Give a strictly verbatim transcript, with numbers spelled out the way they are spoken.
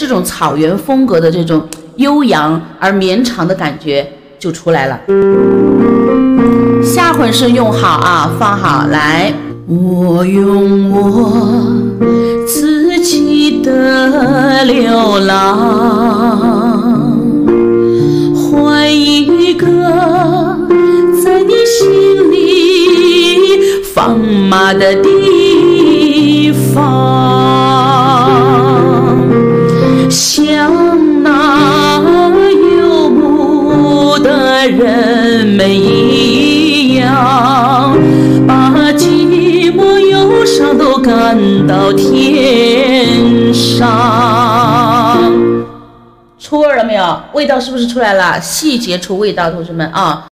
这种草原风格的这种悠扬而绵长的感觉就出来了。下混声用好啊，放好来。我用我自己的流浪，换一个在你心里放马的地方，像那游牧的人们一样，把寂寞忧伤都赶到天上。出味了没有？味道是不是出来了？细节出味道，同学们啊！